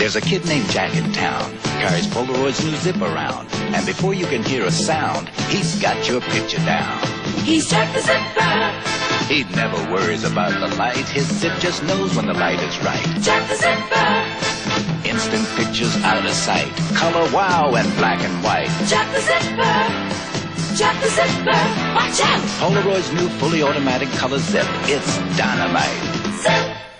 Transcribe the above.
There's a kid named Jack in town, carries Polaroid's new zip around, and before you can hear a sound, he's got your picture down. He's Jack the Zipper. He never worries about the light, his zip just knows when the light is right. Jack the Zipper. Instant pictures out of sight, color wow and black and white. Jack the Zipper. Jack the Zipper. Watch out! Polaroid's new fully automatic color zip, it's dynamite. Zip.